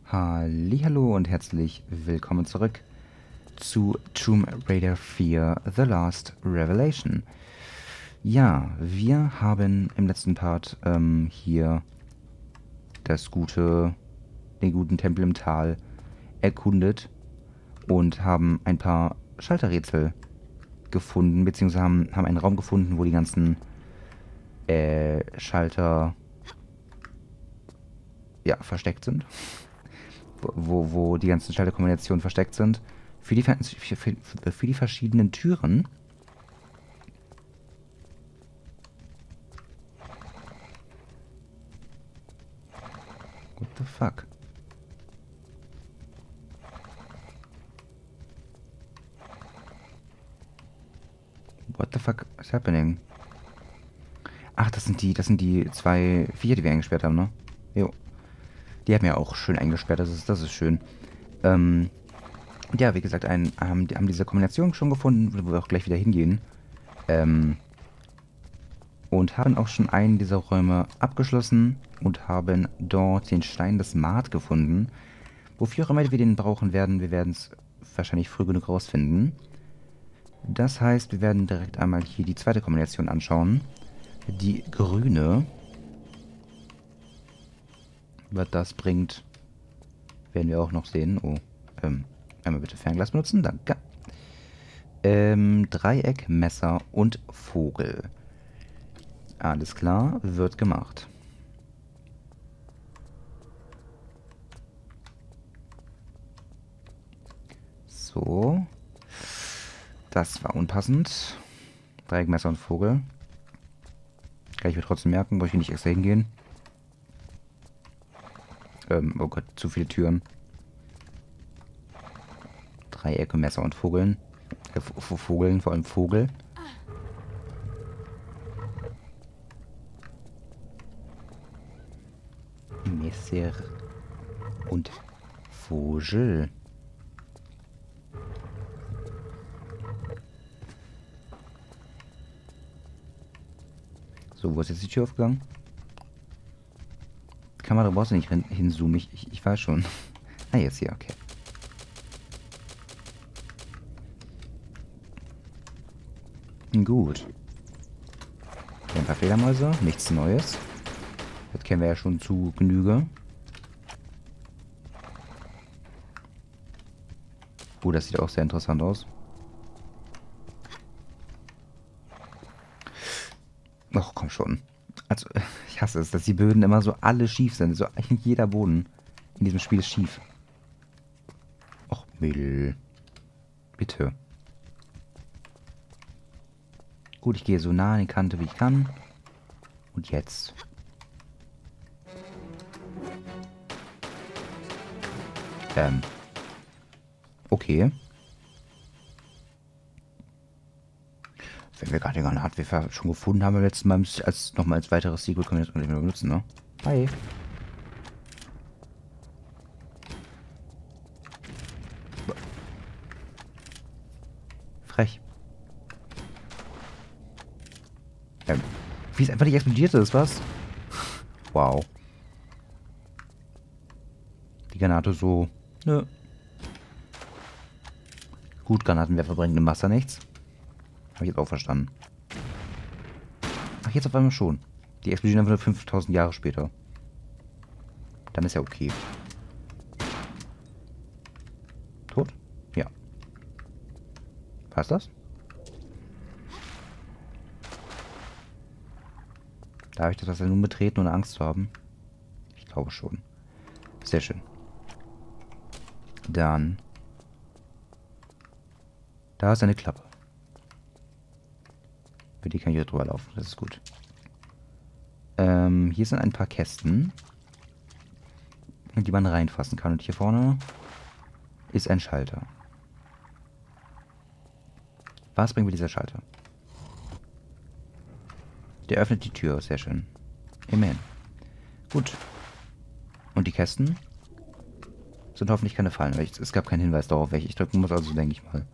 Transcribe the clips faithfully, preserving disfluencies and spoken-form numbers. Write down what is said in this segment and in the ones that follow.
Hallihallo und herzlich willkommen zurück zu Tomb Raider vier The Last Revelation. Ja, wir haben im letzten Part ähm, hier das gute, den guten Tempel im Tal erkundet und haben ein paar Schalterrätsel gefunden, beziehungsweise haben, haben einen Raum gefunden, wo die ganzen äh, Schalter ja, versteckt sind. Wo, wo die ganzen Schalterkombinationen versteckt sind. Für die, für, für, für die verschiedenen Türen. What the fuck? What the fuck is happening? Ach, das sind die, das sind die zwei Viecher, die wir eingesperrt haben, ne? Jo. Die haben wir auch schön eingesperrt, das ist, das ist schön. Ähm, ja, wie gesagt, ein, haben, haben diese Kombination schon gefunden, wo wir auch gleich wieder hingehen. Ähm, und haben auch schon einen dieser Räume abgeschlossen und haben dort den Stein des Maat gefunden. Wofür auch immer wir den brauchen werden, wir werden es wahrscheinlich früh genug rausfinden. Das heißt, wir werden direkt einmal hier die zweite Kombination anschauen. Die grüne. Was das bringt, werden wir auch noch sehen. Oh, ähm, einmal bitte Fernglas benutzen, danke. Ähm, Dreieck, Messer und Vogel. Alles klar, wird gemacht. So. Das war unpassend. Dreieck, Messer und Vogel. Kann ich mir trotzdem merken, wollte ich nicht extra hingehen. Ähm, oh Gott, zu viele Türen. Dreiecke, Messer und Vogeln. Äh, Vogeln, vor allem Vogel. Messer und Vogel. So, wo ist jetzt die Tür aufgegangen? Kamera brauchst du nicht hinzoomen, ich, ich, ich weiß schon. Ah, jetzt hier, okay. Gut. Ein paar Fledermäuse, nichts Neues. Das kennen wir ja schon zu Genüge. Oh, das sieht auch sehr interessant aus. Ach, komm schon. Also, ich hasse es, dass die Böden immer so alle schief sind. So eigentlich jeder Boden in diesem Spiel ist schief. Och, Mädel. Bitte. Gut, ich gehe so nah an die Kante, wie ich kann. Und jetzt. Ähm. Okay. Wenn wir gerade eine Hardware schon gefunden haben, beim letzten Mal als nochmal als weiteres Sequel können wir das nicht mehr benutzen, ne? Hi. Frech. Ähm, wie es einfach nicht explodiert ist, was? Wow. Die Granate so. Nö. Gut, Granatenwerfer bringen im Wasser nichts. Habe ich jetzt auch verstanden. Ach, jetzt auf einmal schon. Die explodieren einfach nur fünftausend Jahre später. Dann ist ja okay. Tot? Ja. Passt das? Darf ich das Wasser nun betreten, ohne Angst zu haben? Ich glaube schon. Sehr schön. Dann. Da ist eine Klappe. Für die kann ich hier drüber laufen. Das ist gut. Ähm, hier sind ein paar Kästen, in die man reinfassen kann. Und hier vorne ist ein Schalter. Was bringt mir dieser Schalter? Der öffnet die Tür. Sehr schön. Immerhin. Gut. Und die Kästen sind hoffentlich keine Fallen. Weil ich, es gab keinen Hinweis darauf, welche ich drücken muss. Also denke ich mal.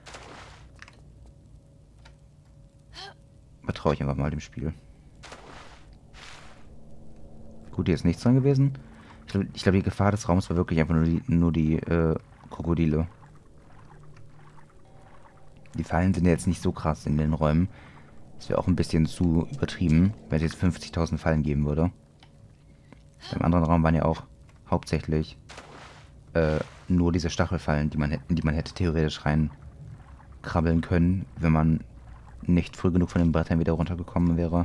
Vertraue ich einfach mal dem Spiel. Gut, hier ist nichts dran gewesen. glaube, glaub, die Gefahr des Raums war wirklich einfach nur die, nur die äh, Krokodile. Die Fallen sind ja jetzt nicht so krass in den Räumen. Das wäre auch ein bisschen zu übertrieben, wenn es jetzt fünfzigtausend Fallen geben würde. Im anderen Raum waren ja auch hauptsächlich äh, nur diese Stachelfallen, die man, in die man hätte theoretisch reinkrabbeln können, wenn man nicht früh genug von den Brettern wieder runtergekommen wäre.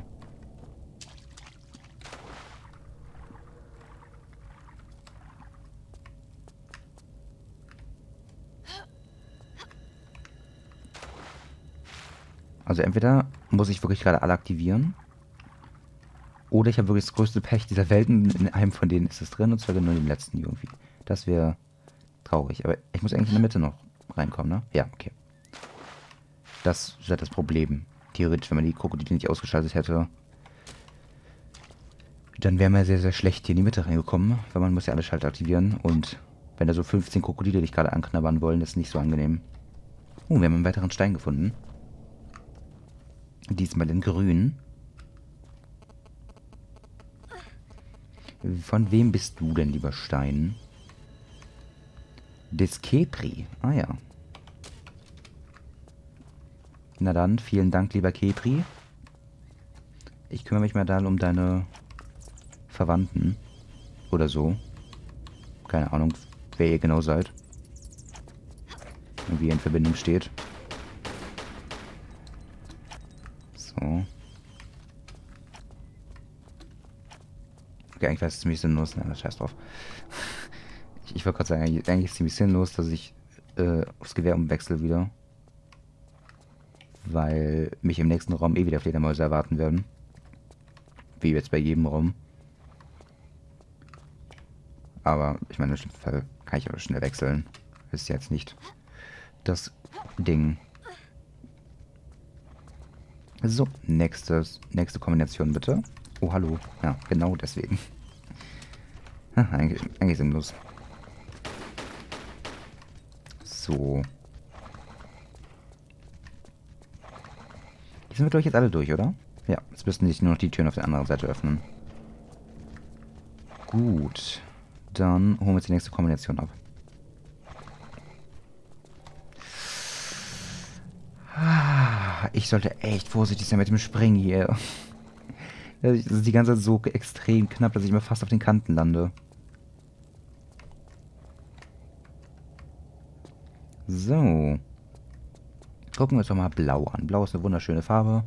Also entweder muss ich wirklich gerade alle aktivieren, oder ich habe wirklich das größte Pech dieser Welten. In einem von denen ist es drin, und zwar nur in dem letzten irgendwie. Das wäre traurig. Aber ich muss eigentlich in der Mitte noch reinkommen, ne? Ja, okay. Das ist halt das Problem. Theoretisch, wenn man die Krokodile nicht ausgeschaltet hätte, dann wäre man sehr, sehr schlecht hier in die Mitte reingekommen, weil man muss ja alle Schalter aktivieren. Und wenn da so fünfzehn Krokodile dich gerade anknabbern wollen, das ist nicht so angenehm. Oh, wir haben einen weiteren Stein gefunden. Diesmal in grün. Von wem bist du denn, lieber Stein? Des Kepri. Ah ja. Na dann, vielen Dank, lieber Kepri. Ich kümmere mich mal dann um deine Verwandten. Oder so. Keine Ahnung, wer ihr genau seid. Und wie ihr in Verbindung steht. So. Okay, eigentlich war es ziemlich sinnlos. Na, scheiß drauf. Ich, ich wollte gerade sagen, eigentlich, eigentlich ist es ziemlich sinnlos, dass ich äh, aufs Gewehr umwechsel wieder. Weil mich im nächsten Raum eh wieder Fledermäuse erwarten werden. Wie jetzt bei jedem Raum. Aber ich meine, im schlimmsten Fall kann ich aber schnell wechseln. Ist jetzt nicht das Ding. So, nächstes, nächste Kombination bitte. Oh, hallo. Ja, genau deswegen. Ha, eigentlich, eigentlich sinnlos. So. Die sind wir, glaube ich, jetzt alle durch, oder? Ja, jetzt müssten sich nur noch die Türen auf der anderen Seite öffnen. Gut. Dann holen wir jetzt die nächste Kombination ab. Ich sollte echt vorsichtig sein mit dem Springen hier. Das ist die ganze Zeit so extrem knapp, dass ich immer fast auf den Kanten lande. So. Gucken wir uns doch mal Blau an. Blau ist eine wunderschöne Farbe.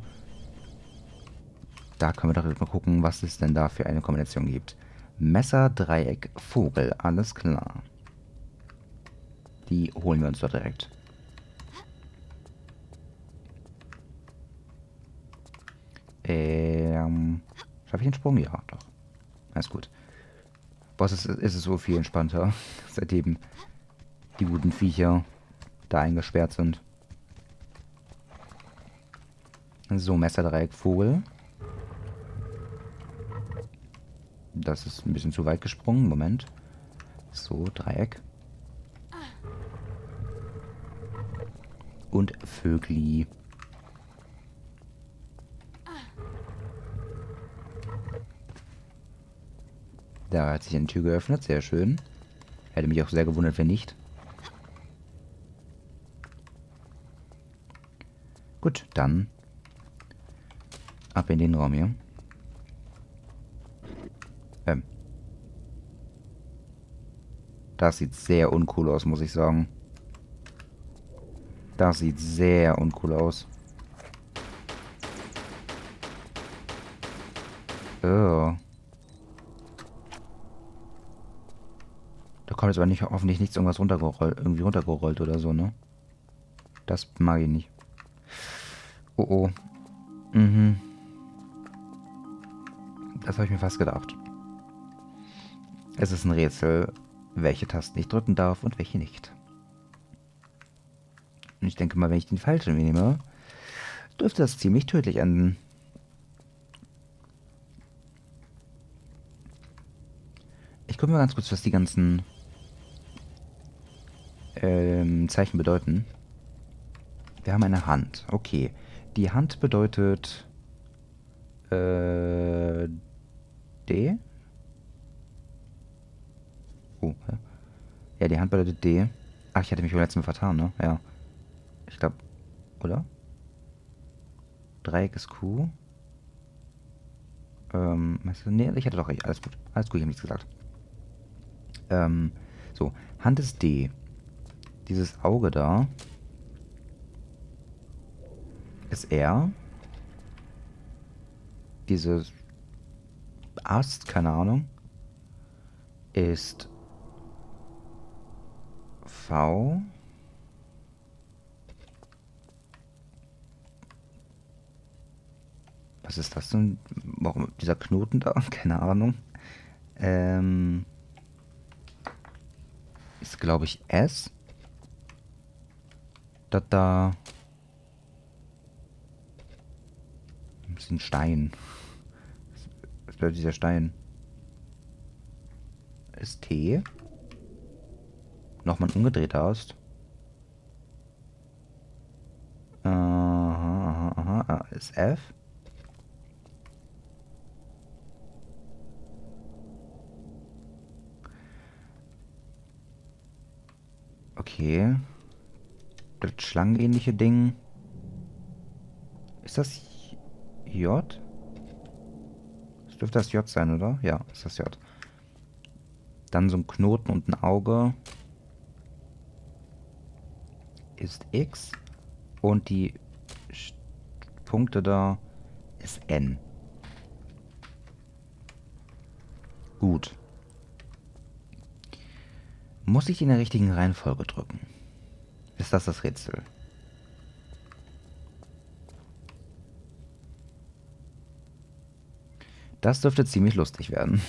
Da können wir doch mal gucken, was es denn da für eine Kombination gibt. Messer, Dreieck, Vogel. Alles klar. Die holen wir uns doch direkt. Ähm. Schaffe ich einen Sprung? Ja, doch. Alles gut. Boss, ist, ist es so viel entspannter, seitdem die guten Viecher da eingesperrt sind. So, Messer, Dreieck, Vogel. Das ist ein bisschen zu weit gesprungen. Moment. So, Dreieck. Und Vögli. Da hat sich eine Tür geöffnet. Sehr schön. Hätte mich auch sehr gewundert, wenn nicht. Gut, dann ab in den Raum hier. Ähm. Das sieht sehr uncool aus, muss ich sagen. Das sieht sehr uncool aus. Oh. Da kommt jetzt aber nicht, hoffentlich nichts irgendwas runtergerollt, irgendwie runtergerollt oder so, ne? Das mag ich nicht. Oh oh. Mhm. Das habe ich mir fast gedacht. Es ist ein Rätsel, welche Tasten ich drücken darf und welche nicht. Und ich denke mal, wenn ich den falschen nehme, dürfte das ziemlich tödlich enden. Ich gucke mal ganz kurz, was die ganzen ähm, Zeichen bedeuten. Wir haben eine Hand. Okay. Die Hand bedeutet äh, D. Oh, hä? Ja, die Hand bedeutet D. Ach, ich hatte mich beim letzten Mal vertan, ne? Ja. Ich glaube, oder? Dreieck ist Q. Ähm, weißt du, nee, ich hatte doch recht. Alles gut. Alles gut, ich habe nichts gesagt. Ähm, so. Hand ist D. Dieses Auge da ist R. Dieses Ast, keine Ahnung, ist V. Was ist das denn? Warum dieser Knoten da? Keine Ahnung. Ähm, ist, glaube ich, S. Das da. Das ist ein Stein. Was bedeutet dieser Stein? Ist T. Nochmal ein umgedrehter Ast. Aha, aha, aha. Ist F. Okay. Das schlangenähnliche Ding. Ist das J? Das dürfte das J sein, oder? Ja, ist das J. Dann so ein Knoten und ein Auge. Ist X. Und die Sch- Punkte da ist N. Gut. Muss ich in der richtigen Reihenfolge drücken? Ist das das Rätsel? Das dürfte ziemlich lustig werden.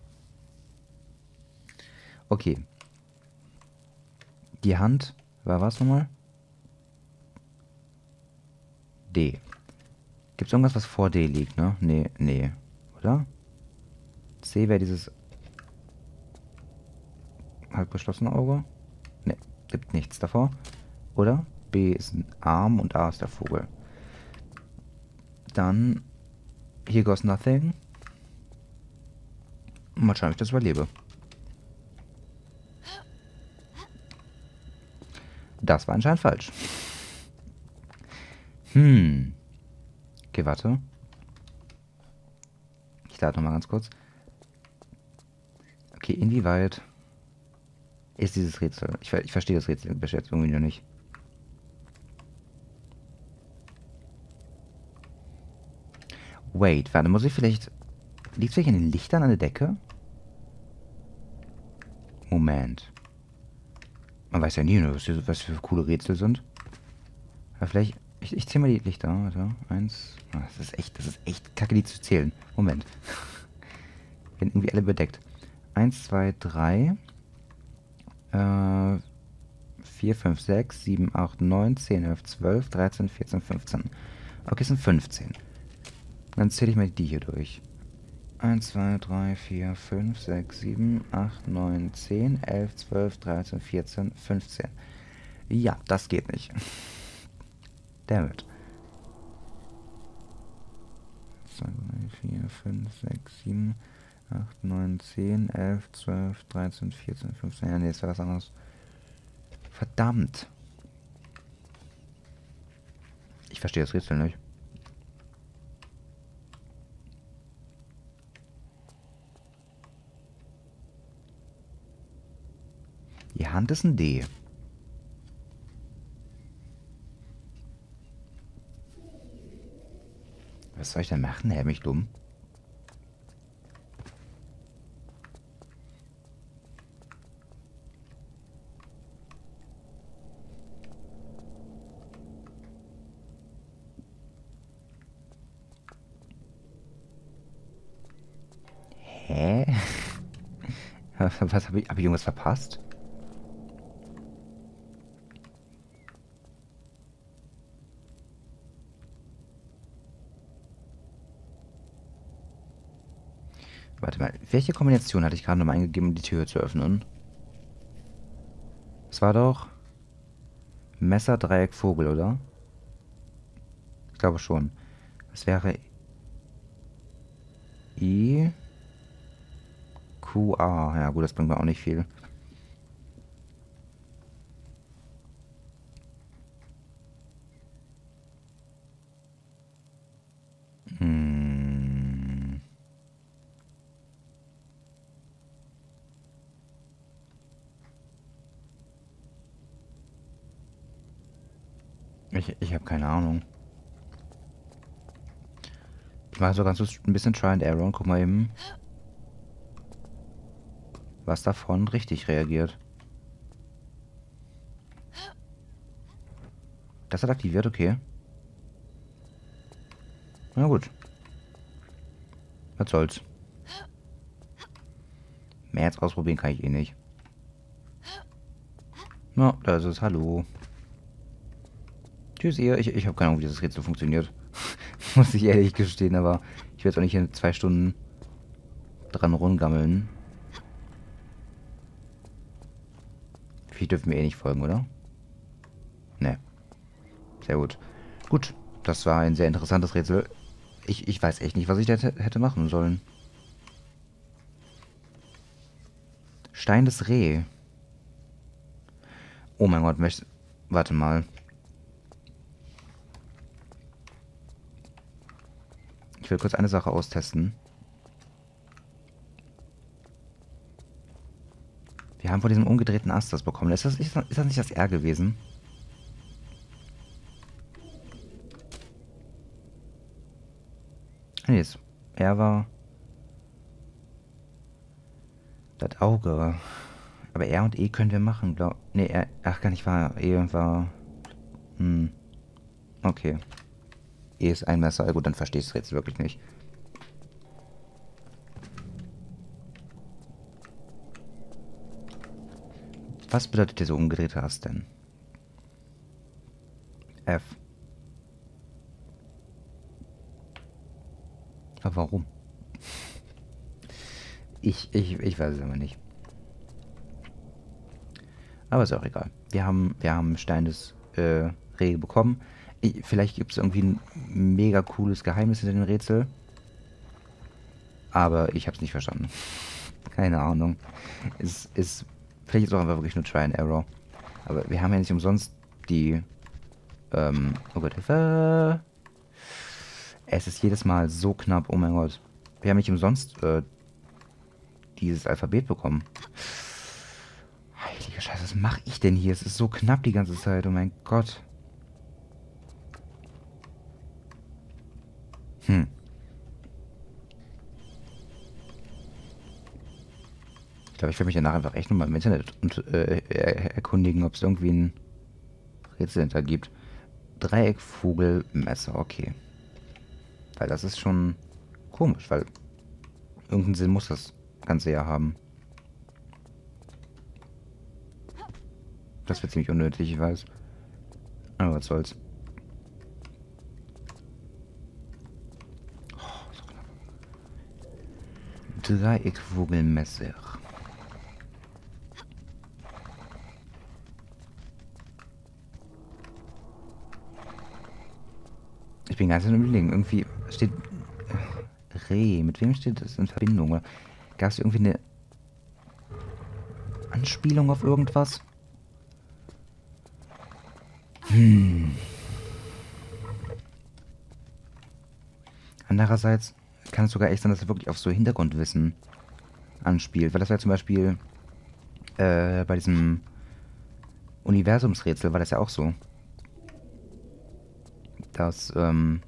Okay. Die Hand war was nochmal? D. Gibt es irgendwas, was vor D liegt, ne? Nee, nee. Oder? C wäre dieses halb geschlossene Auge. Ne, gibt nichts davor. Oder? B ist ein Arm und A ist der Vogel. Dann Here Goes Nothing. Mal schauen, ob ich das überlebe. Das war anscheinend falsch. Hm. Okay, warte. Ich lade nochmal ganz kurz. Okay, inwieweit ist dieses Rätsel? Ich, ich verstehe das Rätsel bis jetzt irgendwie noch nicht. Wait, warte, muss ich vielleicht... Liegt es vielleicht an den Lichtern an der Decke? Moment. Man weiß ja nie, was, was für coole Rätsel sind. Aber vielleicht... Ich, ich zähle mal die Lichter. Warte. Eins... Oh, das ist echt, das ist echt kacke, die zu zählen. Moment. Werden irgendwie alle bedeckt. Eins, zwei, drei... Äh... vier, fünf, sechs, sieben, acht, neun, zehn, elf, zwölf, dreizehn, vierzehn, fünfzehn. Okay, es sind fünfzehn. Dann zähle ich mal die hier durch. eins, zwei, drei, vier, fünf, sechs, sieben, acht, neun, zehn, elf, zwölf, dreizehn, vierzehn, fünfzehn. Ja, das geht nicht. Dammit. zwei, drei, vier, fünf, sechs, sieben, acht, neun, zehn, elf, zwölf, dreizehn, vierzehn, fünfzehn. Ja, nee, das war was anderes. Verdammt. Ich verstehe das Rätsel nicht. Die Hand ist ein D. Was soll ich denn machen? Hä, mich dumm? Hä? Was habe ich? Habe ich irgendwas verpasst? Warte mal, welche Kombination hatte ich gerade nochmal eingegeben, um die Tür zu öffnen? Es war doch Messer, Dreieck, Vogel, oder? Ich glaube schon. Es wäre I, Q, A. Ja gut, das bringt mir auch nicht viel. Ich, ich habe keine Ahnung. Ich mache so ganz ein bisschen Try and Error und guck mal eben, was davon richtig reagiert. Das hat aktiviert, okay. Na gut. Was soll's. Mehr jetzt ausprobieren kann ich eh nicht. Na, da ist es. Hallo. Tschüss, ihr. Ich, ich habe keine Ahnung, wie dieses Rätsel funktioniert. Muss ich ehrlich gestehen, aber ich werde jetzt auch nicht in zwei Stunden dran rumgammeln. Vielleicht dürfen wir eh nicht folgen, oder? Ne. Sehr gut. Gut, das war ein sehr interessantes Rätsel. Ich, ich weiß echt nicht, was ich da hätte machen sollen. Stein des Reh. Oh mein Gott, möchte... Warte mal. Ich will kurz eine Sache austesten. Wir haben von diesem umgedrehten Ast das bekommen. Ist das, ist das nicht das R gewesen? Nee, das R war... Das Auge. Aber R und E können wir machen, glaub... Nee, R... Ach, gar nicht wahr. E war... Hm. Okay. E ist ein Messer. Gut, dann verstehe ich es jetzt wirklich nicht. Was bedeutet dieser umgedrehte Ast denn? F. Aber warum? Ich, ich, ich weiß es aber nicht. Aber ist auch egal. Wir haben, wir haben Stein des äh, Reh bekommen. Ich, vielleicht gibt es irgendwie ein mega cooles Geheimnis in dem Rätsel. Aber ich habe es nicht verstanden. Keine Ahnung. Es ist... Vielleicht ist es auch einfach wirklich nur Try and Error. Aber wir haben ja nicht umsonst die... Ähm... Oh Gott, Hilfe! Es ist jedes Mal so knapp. Oh mein Gott. Wir haben nicht umsonst äh, dieses Alphabet bekommen. Heilige Scheiße, was mache ich denn hier? Es ist so knapp die ganze Zeit. Oh mein Gott. Hm. Ich glaube, ich werde mich danach einfach echt nochmal im Internet und, äh, erkundigen, ob es irgendwie ein Rätsel hinter gibt. Dreieckvogelmesser, okay. Weil das ist schon komisch, weil irgendeinen Sinn muss das Ganze ja haben. Das wird ziemlich unnötig, ich weiß. Aber was soll's. Oh, so knapp. Dreieckvogelmesser. Ich bin ganz in Überlegen. Irgendwie steht Reh. Mit wem steht das in Verbindung? Gab es irgendwie eine Anspielung auf irgendwas? Hm. Andererseits kann es sogar echt sein, dass er wirklich auf so Hintergrundwissen anspielt. Weil das war ja zum Beispiel äh, bei diesem Universumsrätsel war das ja auch so. Dass ähm,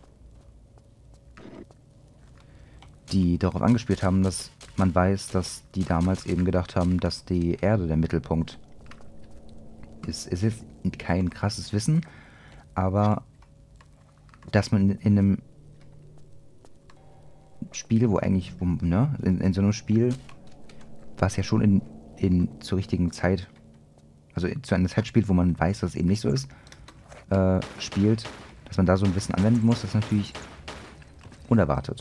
die darauf angespielt haben, dass man weiß, dass die damals eben gedacht haben, dass die Erde der Mittelpunkt ist. Es ist jetzt kein krasses Wissen, aber dass man in, in einem Spiel, wo eigentlich, wo, ne, in, in so einem Spiel, was ja schon in, in zur richtigen Zeit, also zu einer Zeit spielt, wo man weiß, dass es eben nicht so ist, äh, spielt, dass man da so ein Wissen anwenden muss, das ist natürlich unerwartet.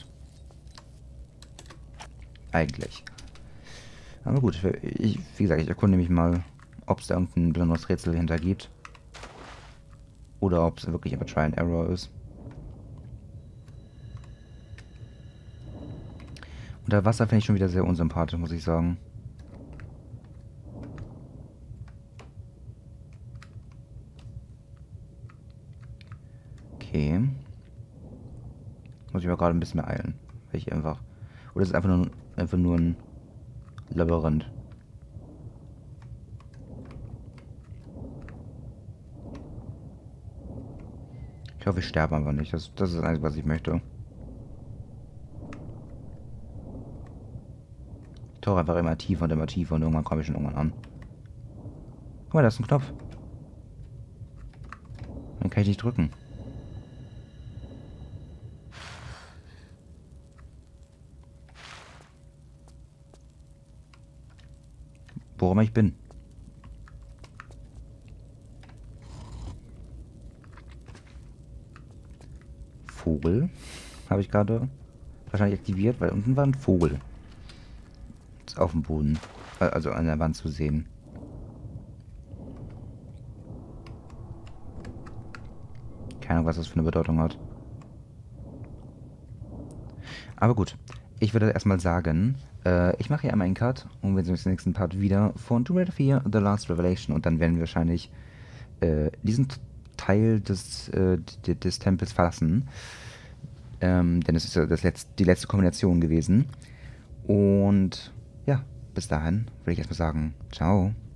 Eigentlich. Aber gut, ich, wie gesagt, ich erkunde mich mal, ob es da irgendein besonderes Rätsel hinter gibt. Oder ob es wirklich einfach Try and Error ist. Unter Wasser finde ich schon wieder sehr unsympathisch, muss ich sagen. Okay. Muss ich aber gerade ein bisschen mehr eilen. Weil ich einfach... Oder ist es einfach nur, einfach nur ein Labyrinth? Ich hoffe, ich sterbe einfach nicht. Das, das ist das Einzige, was ich möchte. Ich tauche einfach immer tiefer und immer tiefer und irgendwann komme ich schon irgendwann an. Guck mal, da ist ein Knopf. Den kann ich nicht drücken. Wo immer ich bin. Vogel. Habe ich gerade wahrscheinlich aktiviert, weil unten war ein Vogel. Ist auf dem Boden. Also an der Wand zu sehen. Keine Ahnung, was das für eine Bedeutung hat. Aber gut. Ich würde erstmal sagen, äh, ich mache hier einmal einen Cut und wir sehen uns im nächsten Part wieder von Tomb Raider vier, The Last Revelation. Und dann werden wir wahrscheinlich äh, diesen Teil des, äh, des Tempels verlassen. Ähm, denn es ist ja das letzte, die letzte Kombination gewesen. Und ja, bis dahin würde ich erstmal sagen, ciao.